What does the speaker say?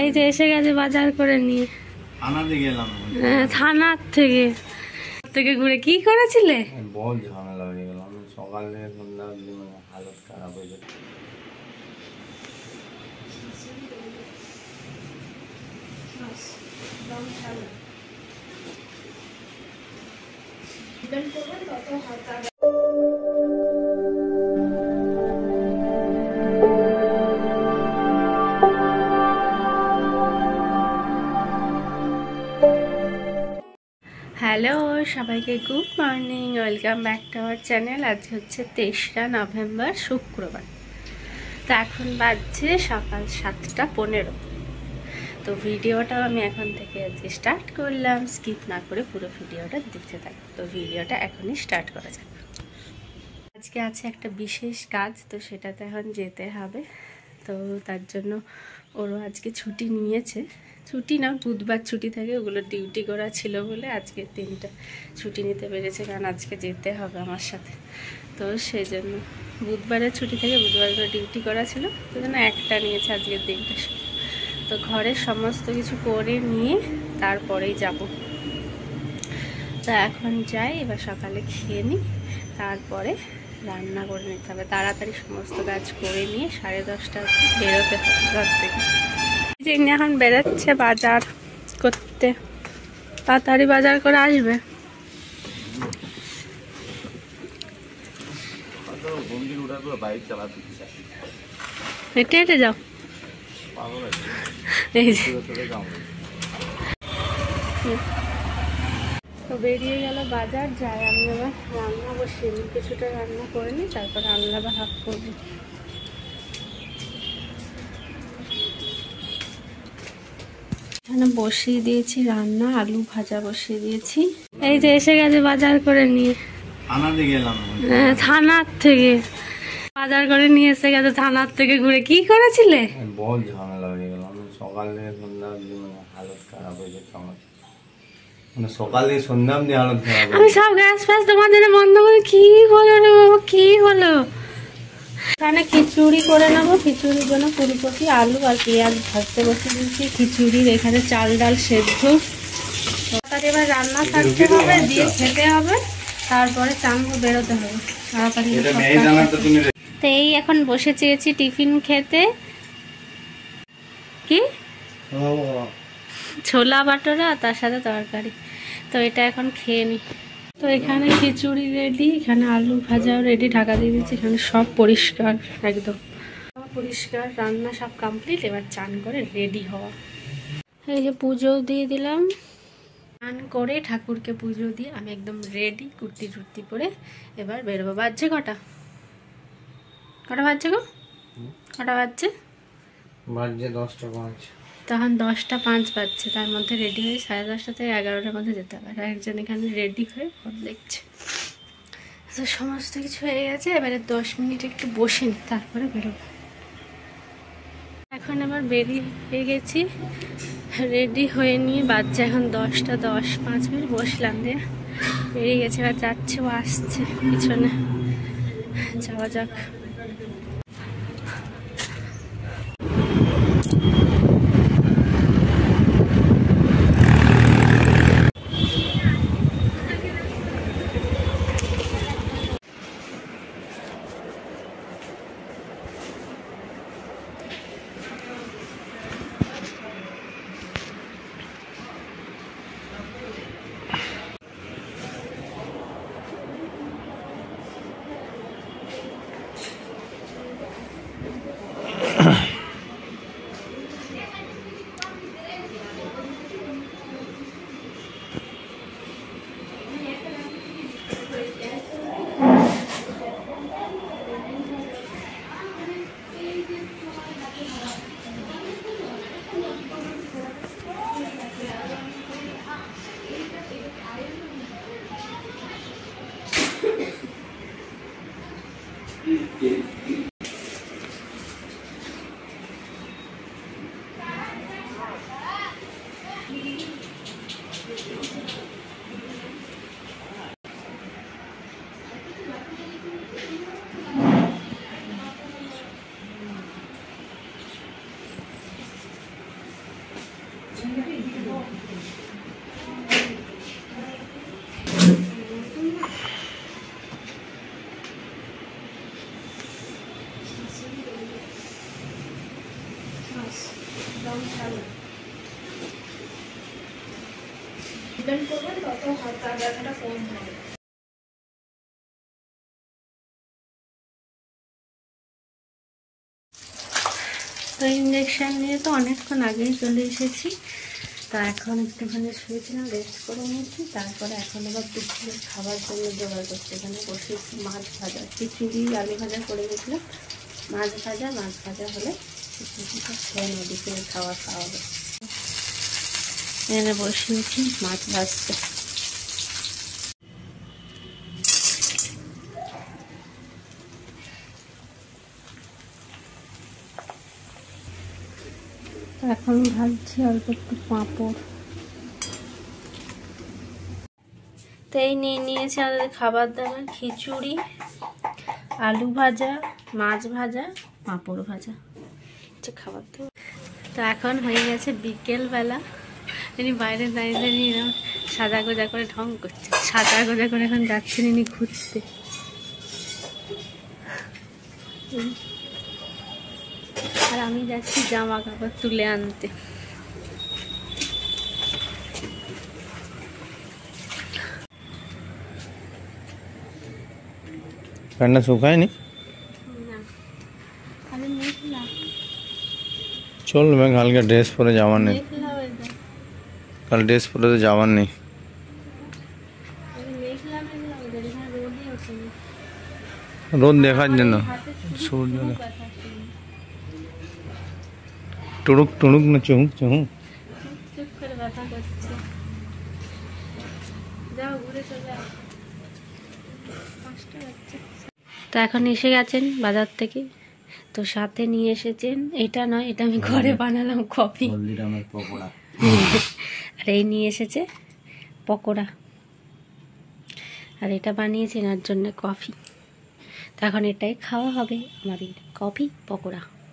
এই যে এসে গেছে বাজার করে নিয়ে। থানাতে গেলাম। থানার থেকে ঘুরে কি করেছিলে? বহুত ঝামেলা হয়ে গেল। আমি সকালে সন্ধ্যা হালত খারাপ হয়ে যেত। হ্যালো সবাইকে, good morning, welcome back to our channel. আজ হচ্ছে 23 নভেম্বর, শুক্রবার। তো এখন বাজছে সকাল 7:15। তো ভিডিওটাও আমি এখন থেকে আজকে স্টার্ট করলাম। স্কিপ না করে পুরো ভিডিওটা দেখতে থাকো। তো ভিডিওটা এখনই স্টার্ট করা যাক। আজকে আছে একটা বিশেষ কাজ, তো সেটাতে এখন যেতে হবে। তো তার জন্য ওরও আজকে ছুটি নিয়েছে। ছুটি না, বুধবার ছুটি থাকে, ওগুলো ডিউটি করা ছিল বলে আজকে 3টা ছুটি নিতে পেরেছে, কারণ আজকে যেতে হবে আমার সাথে। তো সেই জন্য বুধবারের ছুটি থেকে, বুধবারগুলো ডিউটি করা ছিল, সেই জন্য একটা নিয়েছে আজকের দিনটা। তো ঘরের সমস্ত কিছু করে নিয়ে তারপরেই যাব। তো এখন যাই, এবার সকালে খেয়ে নিই, তারপরে রান্না করে নিতে হবে। তাড়াতাড়ি সমস্ত কাজ করে নিয়ে 10:30 বেরোতে হবে ঘর থেকে। এখন বেরোচ্ছে বাজার করতে, তাড়াতাড়ি বাজার করে আসবে। হেঁটে হেঁটে যাও। এই যে তো বেরিয়ে গেল বাজার। যাই আমি আবার রান্না বসিয়ে নিই, কিছুটা রান্না করে নিই, তারপর রান্না বা হাফ করবো। এখানে বসিয়ে দিয়েছি রান্না, আলু ভাজা বসিয়ে দিয়েছি। এই যে এসে গেছে বাজার করে নিয়ে। থানাতে গেলাম। থানার থেকে বাজার করে নিয়ে এসে গেছে। থানার থেকে ঘুরে কি করেছিলে? বহুত ঝামেলা হয়ে গেল। আমি সকালে সন্ধ্যা হালত খারাপ হয়ে যেত আমার। সকালে সন্ধ্যা হালত খারাপ। আমি সব গ্যাস ফ্যাস তোমার জন্য বন্ধ করে। কি হলো রে বাবা, কি হলো? এখানে খিচুড়ি করে নেবো। খিচুড়ির জন্য ফুলকপি, আলু আর পেঁয়াজ ভাজতে বসে দিয়েছি। খিচুড়ির এখানে চাল ডাল সেদ্ধ। তাড়াতাড়ি এবার রান্না থাকতে হবে, দিয়ে খেতে হবে, তারপরে চানবো, বেরোতে হবে তাড়াতাড়ি। তো এই এখন বসে চেয়েছি টিফিন খেতে। কি ছোলা বাটোরা, তার সাথে তরকারি। তো এটা এখন খেয়ে নিই। তো এখানে খিচুড়ি রেডি, এখানে আলু ভাজাও রেডি, ঢাকা দিয়ে দিচ্ছি। এখানে সব পরিষ্কার, একদম পরিষ্কার, রান্না সব কমপ্লিট। এবার চান করে রেডি হওয়া। এই যে পুজোও দিয়ে দিলাম। চান করে ঠাকুরকে পুজো দিয়ে আমি একদম রেডি, কুর্তি টুর্তি পরে এবার বেরোবো। বাজছে কটা বাজছে গো? কটা বাজছে? 10:05। তখন 10:05 বাজছে। তার মধ্যে রেডি হয়ে 10:30 থেকে 11টার মধ্যে যেতে হবে। আর একজন এখানে রেডি হয়ে ফোন দেখছে। তো সমস্ত কিছু হয়ে গেছে। এবারে 10 মিনিট একটু বসে নি, তারপরে বেরোবো। এখন আবার বেরিয়ে গেছি, রেডি হয়ে নিয়ে। বাজছে এখন 10:10, 5 মিনিট বসলাম, দিয়ে বেরিয়ে গেছে। এবার যাচ্ছে, ও আসছে পিছনে, যাওয়া যাক। তো ইঞ্জেকশন নিয়ে তো অনেকক্ষণ আগেই চলে এসেছি। তো এখন একটুখানি শুয়েছিলাম, রেস্ট করে নিয়েছি। তারপরে এখন আবার দুপুরের খাবার জন্য জোগাড় করছি। এখানে বসেছি মাছ ভাজা, খিচুড়ি আলু ভাজা করে গেছিলাম। মাছ ভাজা হলে খিচুড়িটা খেয়ে নেব, দুপুরের খাওয়া হবে। এখানে বসিয়েছি মাছ ভাজতে। এখন ভাজছি অল্প একটু পাঁপড়। তো এই নিয়ে নিয়েছি আমাদের খাবার দাবার, খিচুড়ি, আলু ভাজা, মাছ ভাজা, পাঁপড় ভাজা হচ্ছে খাবার দাবার। তো এখন হয়ে গেছে বিকেলবেলা। ইনি বাইরে দাঁড়িয়ে দাঁড়িয়ে এরকম সাজা গোজা করে ঢং করছে। সাজা গোজা করে এখন যাচ্ছেন ইনি ঘুরতে। আর আমি যাচ্ছি জামা কাপড় তুলে আনতে। প্যান্টটা শুকায়নি? চল मैं কালকে ড্রেস পরে যাওয়ার নেই। কাল ড্রেস পরে তো যাওয়ার নেই। রোদ দেখার জন্য সূর্য টুড়ুক টুড়ুক না চুহুক চুহুক। তো এখন এসে গেছেন বাজার থেকে। তো সাথে নিয়ে এসেছেন, এটা নয়, এটা আমি ঘরে বানালাম কফি। আর এই নিয়ে এসেছে পকোড়া, আর এটা বানিয়েছেন ওর জন্য কফি। তো এখন এটাই খাওয়া হবে আমাদের, কফি পকোড়া।